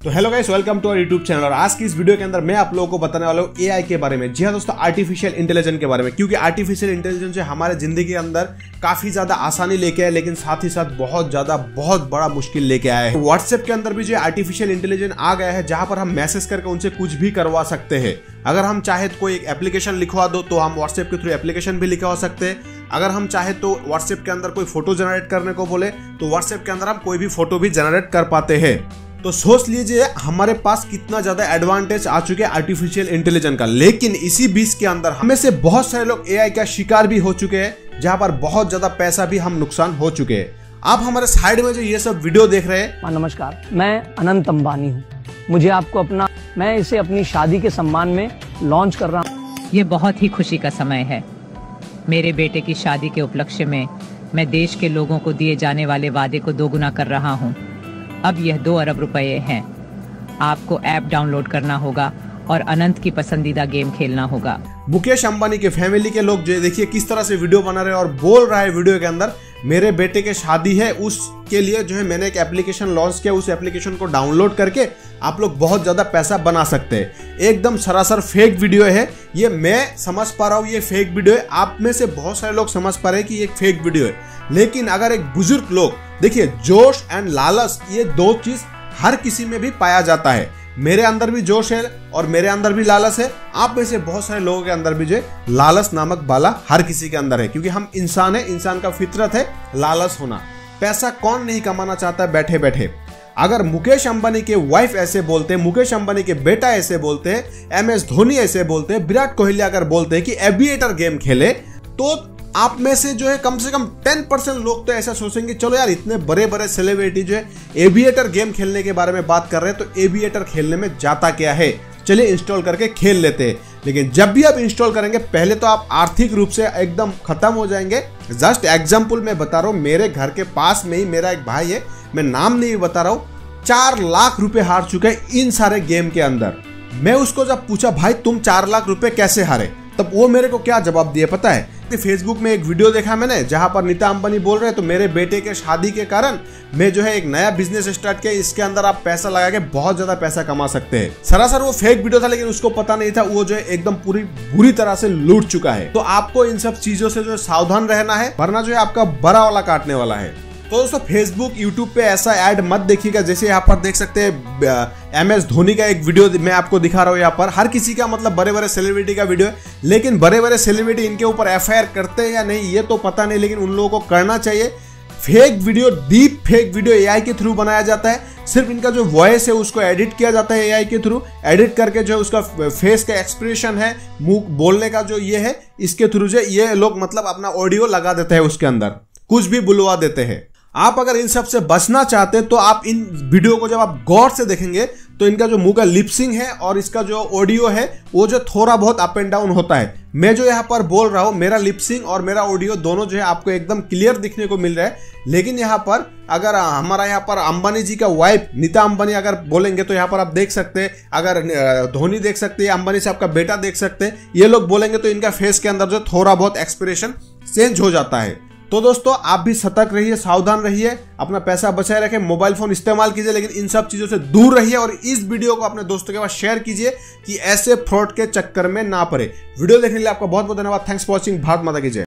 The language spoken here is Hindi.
तो hello guys, welcome to our YouTube channel. और आज की इस वीडियो के अंदर मैं आप लोगों को बताने वाला हूँ एआई के बारे में। जी हाँ दोस्तों, आर्टिफिशियल इंटेलिजेंस के बारे में, क्योंकि आर्टिफिशियल इंटेलिजेंस हमारे जिंदगी के अंदर काफी ज्यादा आसानी लेके आया, लेकिन साथ ही साथ बहुत बड़ा मुश्किल लेके आया है। व्हाट्सएप के अंदर भी जो आर्टिफिशियल इंटेलिजेंस आ गया है, जहां पर हम मैसेज करके उनसे कुछ भी करवा सकते हैं। अगर हम चाहे तो कोई एक एप्लीकेशन लिखवा दो तो हम व्हाट्सएप के थ्रू एप्लीकेशन भी लिखवा सकते हैं। अगर हम चाहे तो व्हाट्सएप के अंदर कोई फोटो जनरेट करने को बोले तो व्हाट्सएप के अंदर हम कोई भी फोटो भी जनरेट कर पाते हैं। तो सोच लीजिए हमारे पास कितना ज्यादा एडवांटेज आ चुके हैं आर्टिफिशियल इंटेलिजेंस का। लेकिन इसी बीच के अंदर हमें से बहुत सारे लोग एआई का शिकार भी हो चुके हैं, जहां पर बहुत ज्यादा पैसा भी हम नुकसान हो चुके हैं। आप हमारे साइड में जो ये सब वीडियो देख रहे हैं, नमस्कार, मैं अनंत अंबानी हूँ। मुझे आपको मैं इसे अपनी शादी के सम्मान में लॉन्च कर रहा हूँ। ये बहुत ही खुशी का समय है। मेरे बेटे की शादी के उपलक्ष्य में मैं देश के लोगों को दिए जाने वाले वादे को दोगुना कर रहा हूँ। अब यह 2 अरब रुपए हैं। आपको ऐप डाउनलोड करना होगा और अनंत की पसंदीदा गेम खेलना होगा। मुकेश अंबानी के फैमिली के लोग जो देखिए किस तरह से वीडियो बना रहे हैं और बोल रहा है वीडियो के अंदर, मेरे बेटे के शादी है, उसके लिए जो है मैंने एक एप्लीकेशन लॉन्च किया, उस एप्लीकेशन को डाउनलोड करके आप लोग बहुत ज्यादा पैसा बना सकते हैं। एकदम सरासर फेक वीडियो है ये। मैं समझ पा रहा हूँ ये फेक वीडियो है, आप में से बहुत सारे लोग समझ पा रहे हैं कि ये फेक वीडियो है। लेकिन अगर एक बुजुर्ग लोग देखिए, जोश एंड लालच, ये 2 चीज हर किसी में भी पाया जाता है। मेरे अंदर भी जोश है और मेरे अंदर भी लालच है। आप में से बहुत सारे लोगों के अंदर भी जो लालच नामक बाला हर किसी के अंदर है, क्योंकि हम इंसान है, इंसान का फितरत है लालच होना। पैसा कौन नहीं कमाना चाहता है बैठे बैठे। अगर मुकेश अंबानी के वाइफ ऐसे बोलते हैं, मुकेश अंबानी के बेटा ऐसे बोलते हैं, MS धोनी ऐसे बोलते हैं, विराट कोहली अगर बोलते हैं कि एविएटर गेम खेले, तो आप में से जो है कम से कम 10% लोग तो ऐसा सोचेंगे, चलो यार इतने बड़े बड़े सेलिब्रिटी जो है एविएटर गेम खेलने के बारे में बात कर रहे हैं, तो एविएटर खेलने में जाता क्या है, चलिए इंस्टॉल करके खेल लेते हैं। लेकिन जब भी आप इंस्टॉल करेंगे, पहले तो आप आर्थिक रूप से एकदम खत्म हो जाएंगे। जस्ट एग्जाम्पल मैं बता रहा हूँ, मेरे घर के पास में ही मेरा एक भाई है, मैं नाम नहीं बता रहा हूँ, 4 लाख रुपए हार चुके हैं इन सारे गेम के अंदर। मैं उसको जब पूछा, भाई तुम 4 लाख रुपए कैसे हारे, तब वो मेरे को क्या जवाब दिया पता है? फेसबुक में एक वीडियो देखा मैंने, जहां पर नीता अंबानी बोल रहे हैं तो मेरे बेटे के शादी के कारण मैं जो है एक नया बिजनेस स्टार्ट किया, इसके अंदर आप पैसा लगा के बहुत ज्यादा पैसा कमा सकते हैं। सरासर वो फेक वीडियो था, लेकिन उसको पता नहीं था वो जो है एकदम पूरी बुरी तरह से लूट चुका है। तो आपको इन सब चीजों से जो सावधान रहना है, वरना जो है आपका बड़ा वाला काटने वाला है। तो दोस्तों, फेसबुक यूट्यूब पे ऐसा ऐड मत देखिएगा। जैसे यहाँ पर देख सकते हैं MS धोनी का एक वीडियो मैं आपको दिखा रहा हूँ। यहाँ पर हर किसी का मतलब बड़े बड़े सेलिब्रिटी का वीडियो है, लेकिन बड़े बड़े सेलिब्रिटी इनके ऊपर FIR करते हैं या नहीं ये तो पता नहीं, लेकिन उन लोगों को करना चाहिए। Fake video, deep fake video AI के थ्रू बनाया जाता है। सिर्फ इनका जो वॉइस है उसको एडिट किया जाता है AI के थ्रू। एडिट करके जो उसका फेस का एक्सप्रेशन है, मुंह बोलने का जो ये है, इसके थ्रू जो ये लोग मतलब अपना ऑडियो लगा देते हैं, उसके अंदर कुछ भी बुलवा देते हैं। आप अगर इन सब से बचना चाहते हैं तो आप इन वीडियो को जब आप गौर से देखेंगे तो इनका जो मुंह का लिपसिंग है और इसका जो ऑडियो है वो जो थोड़ा बहुत अप एंड डाउन होता है। मैं जो यहाँ पर बोल रहा हूँ, मेरा लिपसिंग और मेरा ऑडियो दोनों जो है आपको एकदम क्लियर दिखने को मिल रहा है। लेकिन यहाँ पर अगर हमारा यहाँ पर अंबानी जी का वाइफ नीता अंबानी अगर बोलेंगे तो यहाँ पर आप देख सकते हैं, अगर धोनी देख सकते हैं, अंबानी साहब का बेटा देख सकते हैं, ये लोग बोलेंगे तो इनका फेस के अंदर जो थोड़ा बहुत एक्सप्रेशन चेंज हो जाता है। तो दोस्तों, आप भी सतर्क रहिए, सावधान रहिए, अपना पैसा बचाए रखें, मोबाइल फोन इस्तेमाल कीजिए, लेकिन इन सब चीजों से दूर रहिए। और इस वीडियो को अपने दोस्तों के पास शेयर कीजिए कि ऐसे फ्रॉड के चक्कर में ना पड़े। वीडियो देखने के लिए आपका बहुत बहुत धन्यवाद। Thanks for watching. भारत माता की जय।